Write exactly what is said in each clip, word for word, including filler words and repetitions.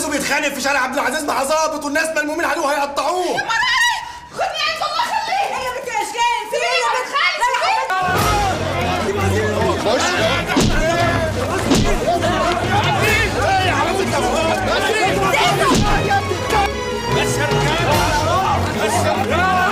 زيزو بيتخانق في شارع عبد العزيز مع ظابط والناس ملمومين عليه وهيقطعوه. خدني عند الله خليه. هي بنت اشكال في ايه يا بنت خالتي؟ خش بس يا رجاله بس يا رجاله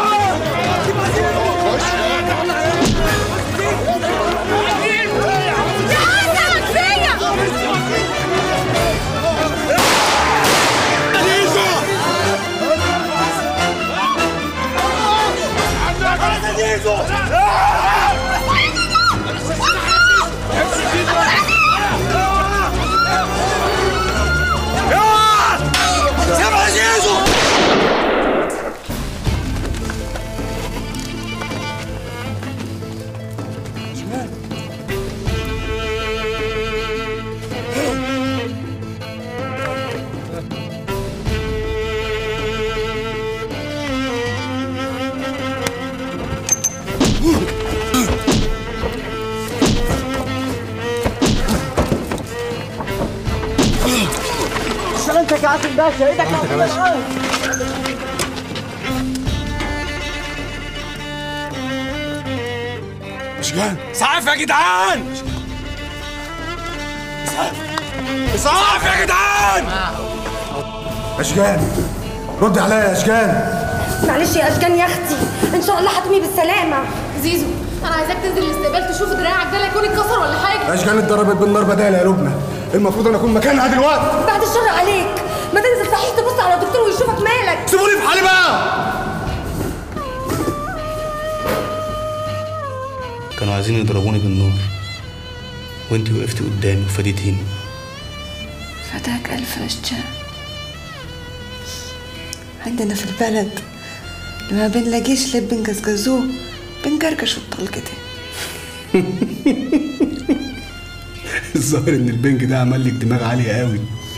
زيزو سامع زيزو انت كعاصم باشا ايدك يا باشا. اشجان اسعاف يا جدعان، اسعاف اسعاف يا جدعان. اشجان رد عليا يا اشجان. معلش يا اشجان يا اختي، ان شاء الله هتقومي بالسلامه. زيزو انا عايزاك تنزل الاستقبال تشوف دراعك ده لا يكون اتكسر ولا حاجه. اشجان اتضربت بالنار بدالة يا لبنى، المفروض انا اكون مكانها دلوقتي. بعد الشر عليك، ما تنزل صحيح تبص على الدكتور ويشوفك مالك. سيبوني في حالي بقى. كانوا عايزين يضربوني بالنار وانتي وقفتي قدامي وفديتيني. فداك الف اشجان. عندنا في البلد لما بنلاقيش لب بنقزقزوه بنقرقش الطلقتين. الظاهر ان البنج ده عمل لك دماغ عاليه قوي.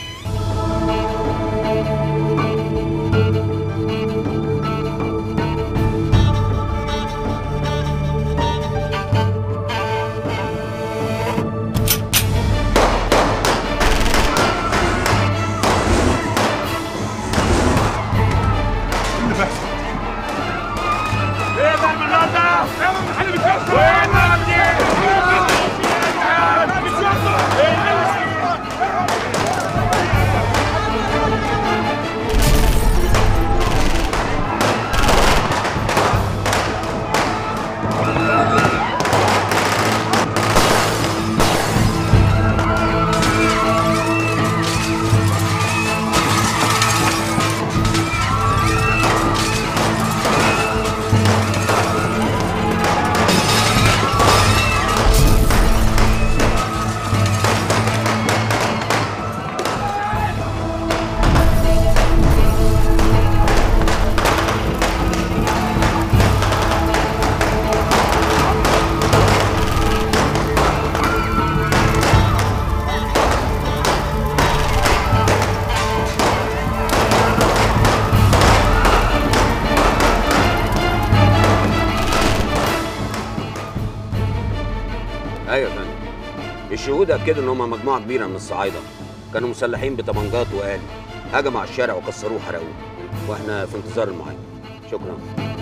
ايوه يا فندم، الشهود اكدوا ان هم مجموعه كبيره من الصعايده كانوا مسلحين بطبنجات وآلي، هجموا على الشارع وكسروه وحرقوه، واحنا في انتظار المعاينه. شكرا.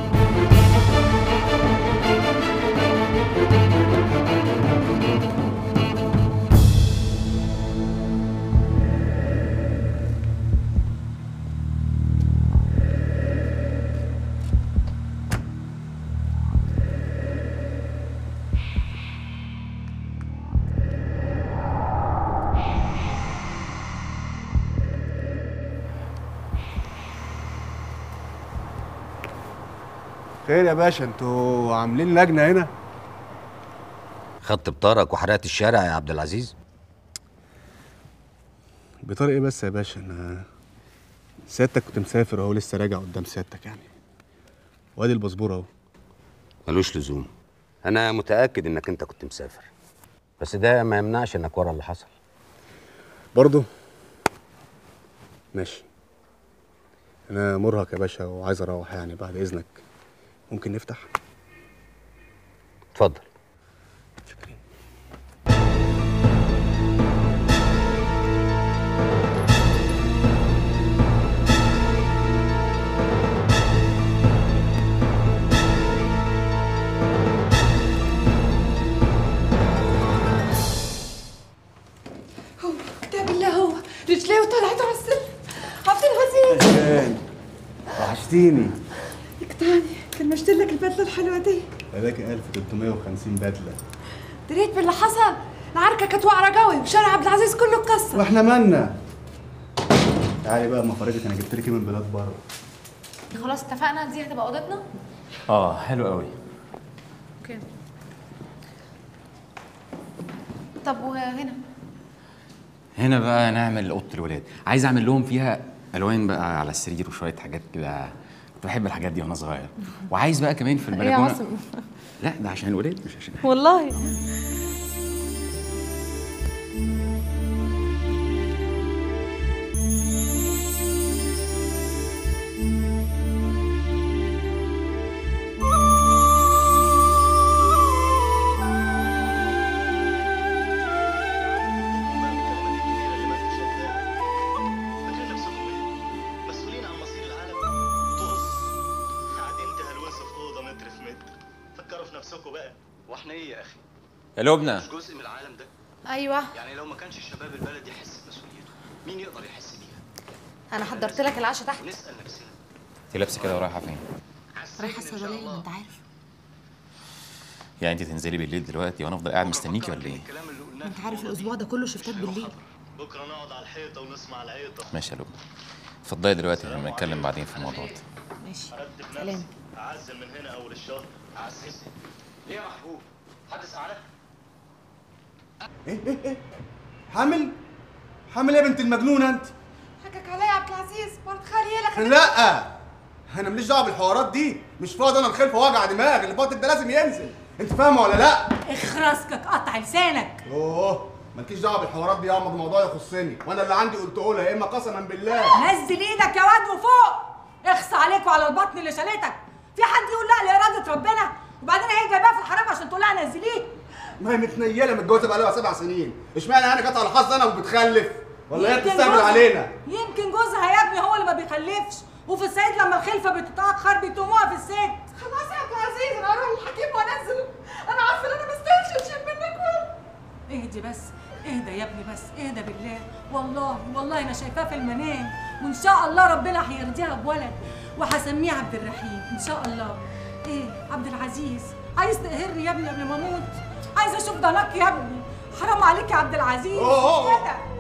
خير يا باشا، انتوا عاملين لجنه هنا؟ خدت بطارك وحرقت الشارع يا عبد العزيز؟ بطار ايه بس يا باشا؟ انا سيادتك كنت مسافر اهو، لسه راجع قدام سيادتك يعني، وادي الباسبور اهو. ملوش لزوم، انا متاكد انك انت كنت مسافر، بس ده ما يمنعش انك ورا اللي حصل. برضه ماشي، انا مرهق يا باشا وعايز اروح يعني، بعد اذنك ممكن نفتح؟ اتفضل. شكرا. رجليه وطلعت على السلم. عبد العزيز كان وحشتيني. لك تاني كان مشتري لك البدله الحلوه دي. بلاقي ألف وتلتمية وخمسين بدله. دريت باللي حصل؟ العركه كانت واعره قوي وشارع عبد العزيز كله اتكسر. واحنا مالنا؟ تعالي بقى اما افرجك انا جبت لك ايه من بلاد بره. خلاص اتفقنا دي هتبقى اوضتنا. اه حلو قوي. اوكي. طب وهنا؟ هنا بقى نعمل اوضه الولاد. عايز اعمل لهم فيها الوان بقى على السرير وشويه حاجات كده، كنت بحب الحاجات دي وانا صغير. وعايز بقى كمان في ايه يا البلكونه. عاصم؟ لا ده عشان الولاد مش عشان حاجة. والله واحنا ايه يا اخي؟ يا لبنى مش جزء من العالم ده؟ ايوه. يعني لو ما كانش الشباب البلد يحس بمسؤوليته، مين يقدر يحس بيها؟ انا حضرت لك العشاء تحت. نسال نفسنا. انت لابسه كده ورايحه فين؟ رايحه الصيدليه ما انت عارف. يعني انت تنزلي بالليل دلوقتي وانا افضل قاعد مستنيكي ولا ايه؟ ما انت عارف الاسبوع ده كله شفتات بالليل. بكره نقعد على الحيطه ونسمع العيطه. ماشي يا لبنى، اتفضلي دلوقتي لما نتكلم بعدين في الموضوع ده. ماشي سلام. اعزل من هنا اول الشهر. اعزل ليه يا محبوب؟ حد سألك؟ ايه ايه ايه؟ حامل؟ حامل ايه يا بنت المجنونه انت؟ حكك عليا يا عبد العزيز، مرات خالي لك. لا انا ماليش دعوه بالحوارات دي، مش فاضي انا الخلف وجع دماغ، اللي فاضل ده لازم ينزل، انت فاهمه ولا لا؟ اخرسك قطع لسانك. اوه مالكيش دعوه بالحوارات دي يا عم، ده موضوع يخصني وانا اللي عندي قلته لها، يا اما قسما بالله. نزل ايدك يا واد وفوق، اخص عليك وعلى البطن اللي شالتك. في حد يقول لا لاراده ربنا؟ وبعدين هي جايباها في الحرام عشان تقول لها نزليه؟ ما هي متنيله متجوزه بقى لها سبع سنين، اشمعنى يعني جت على حظ انا وبتخلف؟ ولا هي بتستهبل علينا؟ يمكن جوزها يا ابني هو اللي ما بيخلفش، وفي الصعيد لما الخلفه بتتاخر بيتوموها في الست. خلاص يا عبد العزيز انا هروح للحكيم وانزله، انا عارفه ان انا ما استاهلش اشيل منك ولا. اهدي بس، اهدى يا ابني بس، اهدى بالله، والله والله انا شايفاه في المنام، وان شاء الله ربنا هيرضيها بولد وهسميه عبد الرحيم ان شاء الله. ايه عبد العزيز عايز تقهرني يا ابني قبل ما اموت؟ عايز اشوف ضناك يا ابني، حرام عليك يا عبد العزيز. أوه. كده